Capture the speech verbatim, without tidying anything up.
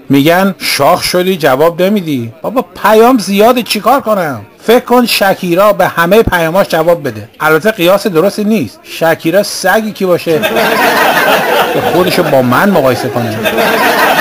میگن شاخ شدی جواب نمیدی. بابا پیام زیاده چیکار کنم؟ فکر کن شکیرا به همه پیاماش جواب بده. البته قیاس درستی نیست. شکیرا سگی کی باشه که خودشو با من مقایسه کنه.